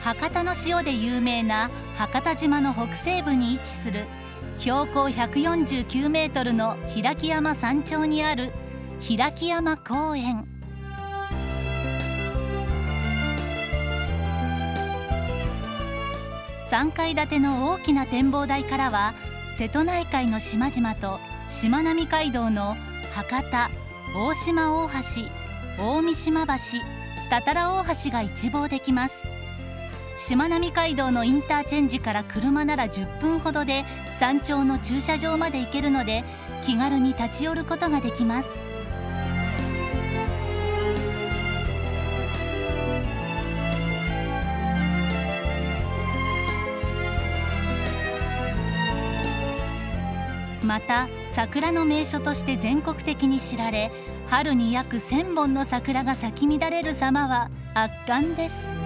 博多の塩で有名な博多島の北西部に位置する標高149メートルの開山山頂にある開山公園。3階建ての大きな展望台からは瀬戸内海の島々としまなみ海道の博多、大島大橋、大三島橋、多々良大橋が一望できます。しまなみ海道のインターチェンジから車なら10分ほどで山頂の駐車場まで行けるので気軽に立ち寄ることができます。また桜の名所として全国的に知られ、春に約1000本の桜が咲き乱れる様は圧巻です。